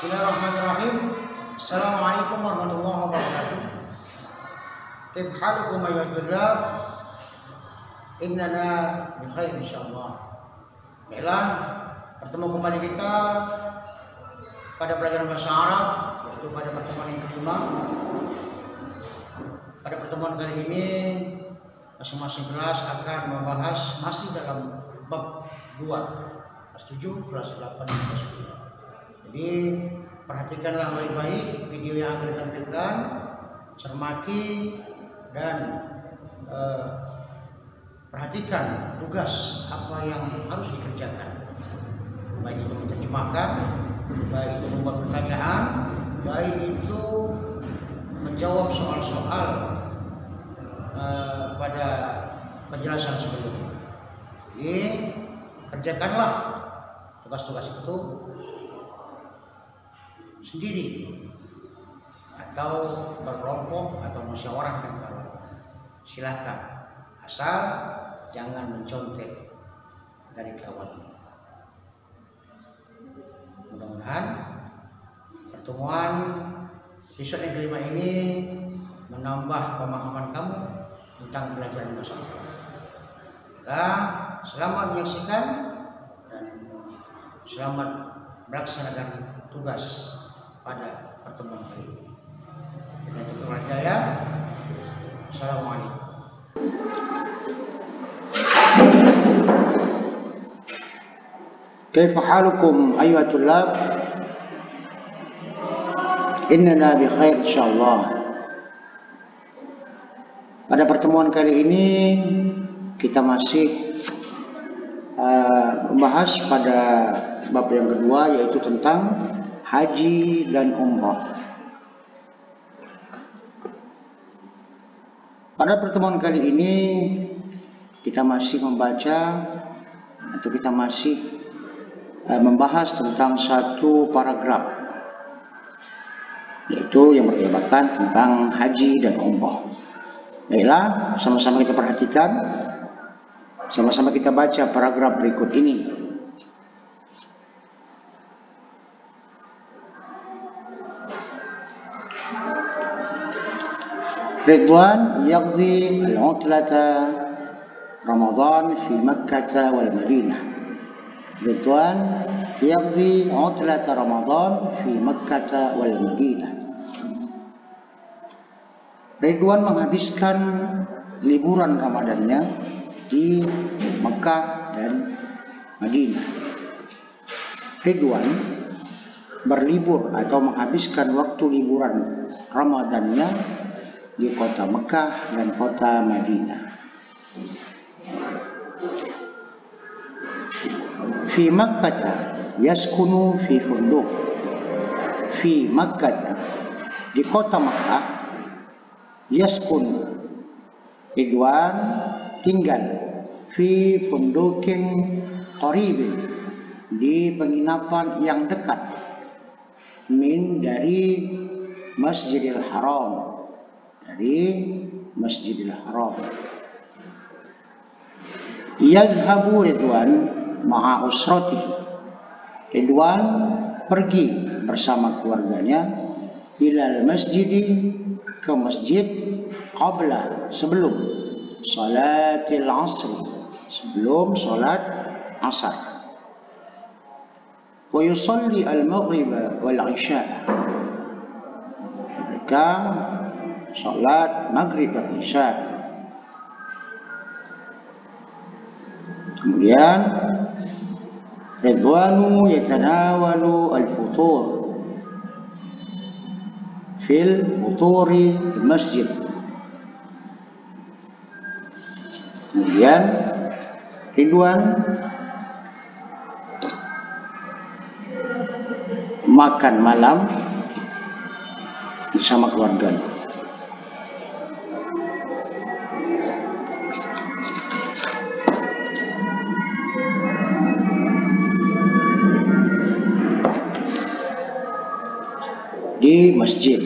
Bismillahirrahmanirrahim. Assalamualaikum warahmatullahi wabarakatuh. Kif halukum ayyuhal tullab? Innana bi khair insyaallah. Baiklah, bertemu kembali kita pada pelajaran bahasa Arab, yaitu pada pertemuan yang kelima. Pada pertemuan kali ini masing-masing kelas akan membahas masih dalam bab 2, kelas 7, kelas 8, dan kelas 9. Jadi perhatikanlah baik-baik video yang akan ditampilkan, cermati dan perhatikan tugas apa yang harus dikerjakan, baik itu menerjemahkan, baik itu membuat pertanyaan, baik itu menjawab soal-soal pada penjelasan sebelumnya. Jadi kerjakanlah tugas-tugas itu sendiri atau berkelompok atau musyawarah dengan kawan. Silakan, asal jangan mencontek dari kawan. Mudah-mudahan pertemuan episode yang kelima ini menambah pemahaman kamu tentang pelajaran bahasa Arab. Selamat menyaksikan dan selamat melaksanakan tugas pada pertemuan kali ini. Dengan itu berjaya. Assalamualaikum. Kaifa halukum ayyuhat tullab? Innana bi khair insyaallah. Pada pertemuan kali ini kita masih membahas pada bab yang kedua, yaitu tentang haji dan umrah. Pada pertemuan kali ini kita masih membaca atau kita masih membahas tentang satu paragraf, yaitu yang bertemakan tentang haji dan umrah. Baiklah, sama-sama kita perhatikan, sama-sama kita baca paragraf berikut ini. Ridwan yaqdi al-'utlata Ramadan fi Makkah wal Madinah. Ridwan yaqdi 'utlata Ramadan fi Makkah wal Madinah. Ridwan menghabiskan liburan Ramadannya di Mekah dan Madinah. Ridwan berlibur atau menghabiskan waktu liburan Ramadannya di kota Mekah dan kota Madinah. Fi Makkah yaskunu fi funduk. Fi Makkah, di kota Makkah, yaskunu, Ridwan tinggal fi fundukin qaribin, di penginapan yang dekat, min, dari Masjidil Haram, dari Masjidil Haram. Yadhhabu Ridwan ma'a usratihi. Ridwan pergi bersama keluarganya ilal masjidi, ke masjid, qabla, sebelum salatil asri, sebelum salat asar. Wa yusalli al-maghrib wal isya. Mereka salat maghrib dan isya. Kemudian Ridwanu yatanawalu al-futur fil futuri masjid. Kemudian Ridwan makan malam bersama keluarganya. Di masjid.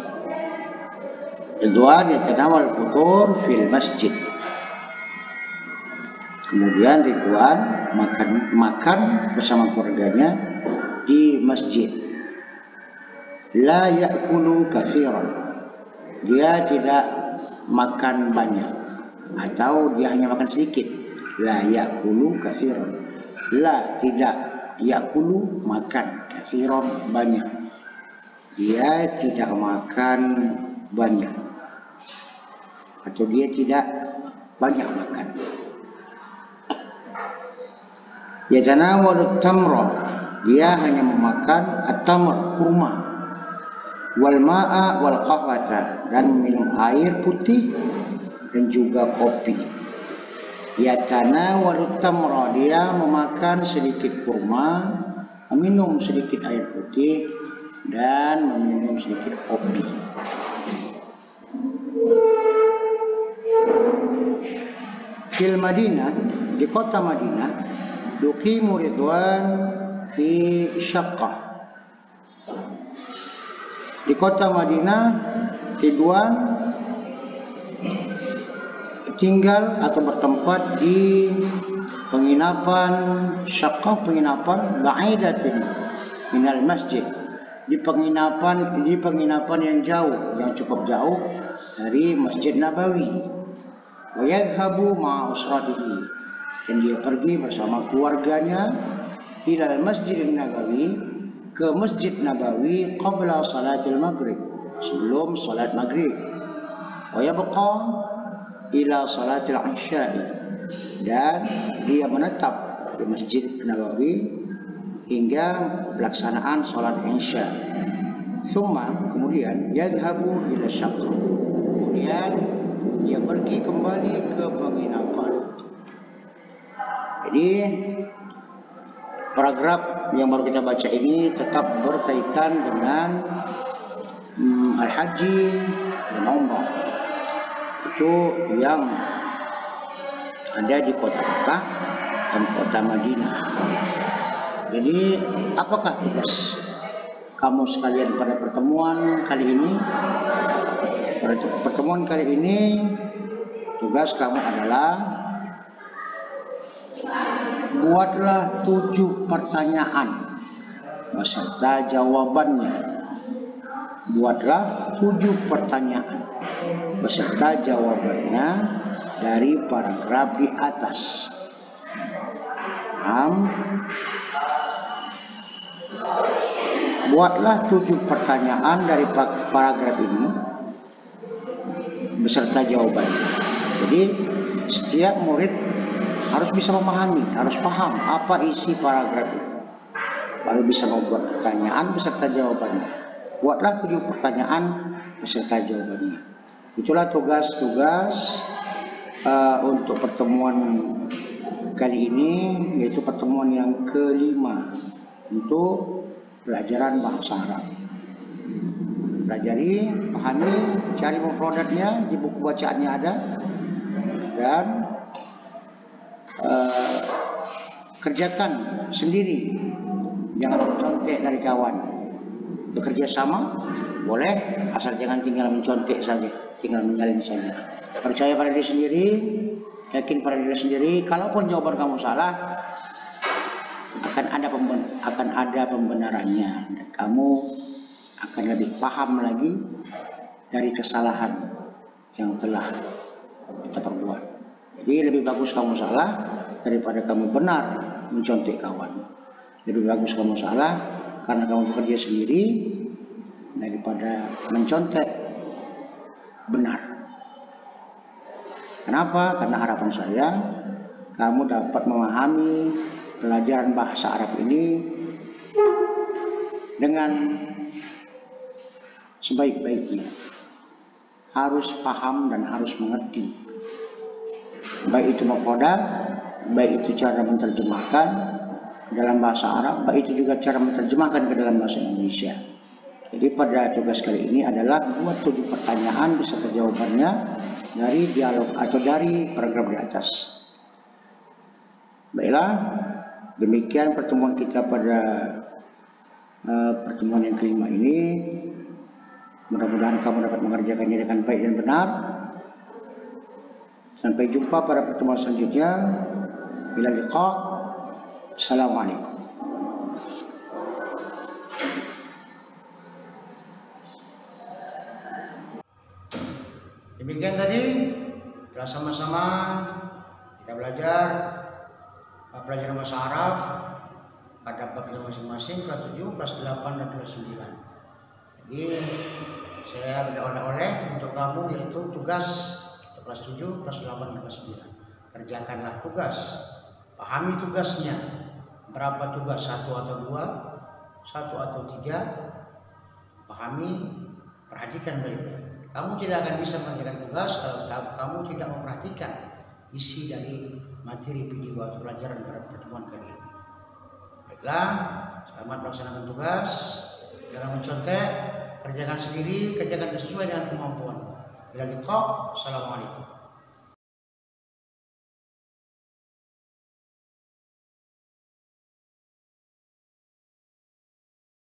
Ridwan yatanawal futur fil masjid. Kemudian Ridwan makan bersama keluarganya di masjid. La ya'kulu katsiran. Dia tidak makan banyak atau dia hanya makan sedikit. La ya'kulu katsiran. La tidak ya'kulu makan, katsiran banyak. Dia tidak makan banyak atau dia tidak banyak makan. Yatanawal tamra, dia hanya memakan at-tamr, kurma, wal ma'a wal qahwata, dan minum air putih dan juga kopi. Yatanawal tamra, dia memakan sedikit kurma, minum sedikit air putih dan meminum sedikit kopi. Fil Madinah, di kota Madinah, yuqimu Ridwan fi syaqqah. Di kota Madinah, Ridwan tinggal atau bertempat di penginapan syaqqah, penginapan ba'idatin minal masjid, di penginapan yang jauh, yang cukup jauh dari Masjid Nabawi. Wa yadhhabu ma'a usratihi, dan dia pergi bersama keluarganya ilal Masjid Nabawi, ke Masjid Nabawi qabla salatil maghrib, sebelum salat maghrib. Wa yabqa ila salatil isya'i, dan dia menetap di Masjid Nabawi hingga pelaksanaan salat isya. Thumma, kemudian yadhhabu ila syaqqah, kemudian dia pergi kembali ke penginapan. Jadi paragraf yang baru kita baca ini tetap berkaitan dengan al-haji dan umrah. Itu yang ada di kota Mekah dan kota Madinah. Jadi apakah tugas kamu sekalian pada pertemuan kali ini? Pada pertemuan kali ini tugas kamu adalah buatlah 7 pertanyaan beserta jawabannya. Buatlah 7 pertanyaan beserta jawabannya dari paragraf di atas. Buatlah 7 pertanyaan dari paragraf ini beserta jawabannya. Jadi setiap murid harus bisa memahami, harus paham apa isi paragraf itu, baru bisa membuat pertanyaan beserta jawabannya. Buatlah 7 pertanyaan beserta jawabannya. Itulah tugas-tugas untuk pertemuan kali ini, yaitu pertemuan yang kelima untuk pelajaran bahasa Arab. Pelajari, pahami, cari mufradatnya, di buku bacaannya ada, dan kerjakan sendiri, jangan mencontek dari kawan. Bekerja sama boleh, asal jangan tinggal mencontek saja, tinggal menyalin saja. Percaya pada diri sendiri, yakin pada diri sendiri. Kalaupun jawaban kamu salah, akan ada pembenarannya, dan kamu akan lebih paham lagi dari kesalahan yang telah kita perbuat. Jadi lebih bagus kamu salah daripada kamu benar mencontek kawan. Lebih bagus kamu salah karena kamu bekerja sendiri daripada mencontek benar. Kenapa? Karena harapan saya kamu dapat memahami pelajaran bahasa Arab ini dengan sebaik-baiknya. Harus paham dan harus mengerti. Baik itu mufradat, baik itu cara menerjemahkan ke dalam bahasa Arab, baik itu juga cara menerjemahkan ke dalam bahasa Indonesia. Jadi pada tugas kali ini adalah buat 7 pertanyaan beserta jawabannya dari dialog atau dari paragraf di atas. Baiklah, demikian pertemuan kita pada pertemuan yang kelima ini. Mudah-mudahan kamu dapat mengerjakannya dengan baik dan benar. Sampai jumpa pada pertemuan selanjutnya. Ila liqa. Assalamualaikum. Demikian tadi telah sama-sama kita belajar pelajaran bahasa Arab pada babnya masing-masing, kelas 7, kelas 8, dan kelas 9. Jadi saya ada oleh-oleh untuk kamu, yaitu tugas kelas 7, kelas 8, dan kelas 9. Kerjakanlah tugas, pahami tugasnya. Berapa tugas, 1 atau 2, 1 atau 3, pahami, perhatikan baik-baik. Kamu tidak akan bisa mengerjakan tugas kalau kamu tidak memperhatikan isi dari materi video atau pelajaran pada pertemuan kali ini. Baiklah, selamat melaksanakan tugas. Jangan mencontek, kerjakan sendiri, kerjakan sesuai dengan kemampuan. Bila liqa, assalamualaikum.